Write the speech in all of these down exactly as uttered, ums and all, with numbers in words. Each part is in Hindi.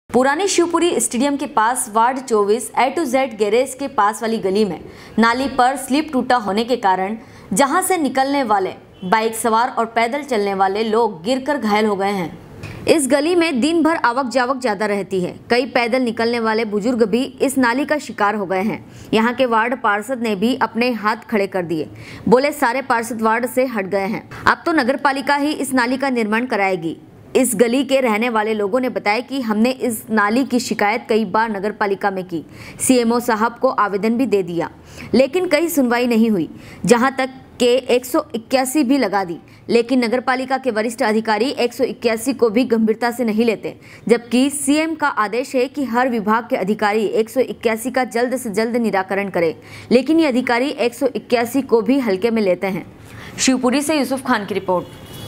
पुरानी शिवपुरी स्टेडियम के पास वार्ड चौबीस ए टू जेड गैरेज के पास वाली गली में नाली पर स्लिप टूटा होने के कारण जहां से निकलने वाले बाइक सवार और पैदल चलने वाले लोग गिरकर घायल हो गए हैं। इस गली में दिन भर आवक जावक ज्यादा रहती है। कई पैदल निकलने वाले बुजुर्ग भी इस नाली का शिकार हो गए हैं। यहाँ के वार्ड पार्षद ने भी अपने हाथ खड़े कर दिए, बोले सारे पार्षद वार्ड से हट गए हैं, अब तो नगर पालिका ही इस नाली का निर्माण कराएगी। इस गली के रहने वाले लोगों ने बताया कि हमने इस नाली की शिकायत कई बार नगर पालिका में की, सीएमओ साहब को आवेदन भी दे दिया, लेकिन कहीं सुनवाई नहीं हुई। जहां तक के एक सौ इक्यासी भी लगा दी, लेकिन नगर पालिका के वरिष्ठ अधिकारी एक सौ इक्यासी को भी गंभीरता से नहीं लेते, जबकि सीएम का आदेश है कि हर विभाग के अधिकारी एक सौ इक्यासी का जल्द से जल्द निराकरण करें, लेकिन ये अधिकारी एक सौ इक्यासी को भी हल्के में लेते हैं। शिवपुरी से यूसुफ खान की रिपोर्ट।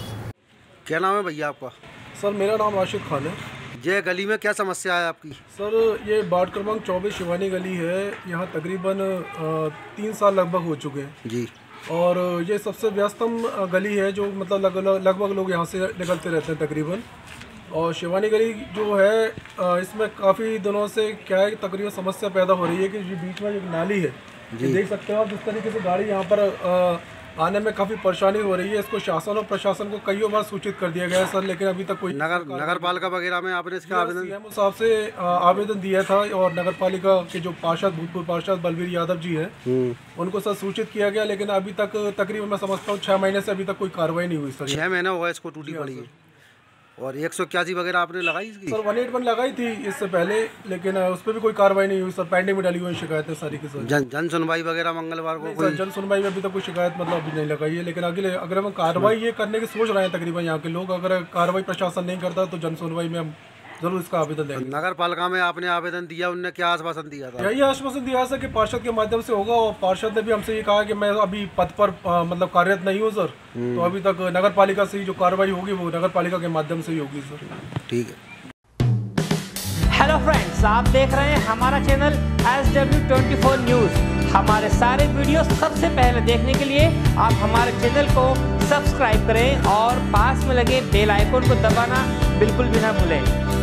क्या नाम है भैया आपका? सर मेरा नाम राशिद खान है। ये गली में क्या समस्या है आपकी? सर ये वार्ड क्रमांक चौबीस शिवानी गली है। यहाँ तकरीबन तीन साल लगभग हो चुके हैं जी, और ये सबसे व्यस्तम गली है, जो मतलब लग, लगभग लोग यहाँ से निकलते रहते हैं तकरीबन। और शिवानी गली जो है इसमें काफ़ी दिनों से क्या है, तकरीबन समस्या पैदा हो रही है कि बीच में एक नाली है, ये देख सकते हो आप, जिस तरीके से गाड़ी यहाँ पर आ, आने में काफ़ी परेशानी हो रही है। इसको शासन और प्रशासन को कई बार सूचित कर दिया गया है सर, लेकिन अभी तक कोई नगर नगर पालिका वगैरह में आपने इसका आवेदन सीएम साहब से आवेदन दिया था, और नगर पालिका के जो पार्षद भूतपूर्व पार्षद बलवीर यादव जी हैं उनको सर सूचित किया गया, लेकिन अभी तक तकरीबन मैं समझता हूँ छः महीने से अभी तक कोई कार्रवाई नहीं हुई सर। छः महीने हुआ इसको टूटी पड़ी है। और एक सौ इक्यासी वगैरह आपने लगाई इसकी? सर वन एट वन लगाई थी इससे पहले, लेकिन उस पर भी कोई कार्रवाई नहीं हुई सर। पेंडिंग में डाली हुई शिकायतें सारी की सर। जन जन सुनवाई वगैरह मंगलवार को कोई जन सुनवाई में अभी तक कोई शिकायत मतलब अभी नहीं लगाई है, लेकिन अगले अगर हम कार्रवाई ये करने की सोच रहे हैं तकरीबन यहाँ के लोग, अगर कार्रवाई प्रशासन नहीं करता तो जन सुनवाई में हम जरूर इसका आवेदन देंगे। नगर पालिका में आपने आवेदन दिया, उनने क्या आश्वासन दिया था? यही आश्वासन दिया था कि पार्षद के माध्यम से होगा, और पार्षद ने भी हमसे ये कहा कि मैं अभी पद पर आ, मतलब कार्यरत नहीं हूँ सर, तो अभी तक नगर पालिका से ही जो कार्रवाई होगी वो नगर पालिका के माध्यम से ही होगी सर। ठीक है। हेलो फ्रेंड्स, आप देख रहे हैं हमारा channel S W twenty four news. हमारे सारे वीडियो सबसे पहले देखने के लिए आप हमारे चैनल को सब्सक्राइब करें और पास में लगे बेल आइकन को दबाना बिल्कुल भी ना भूलें।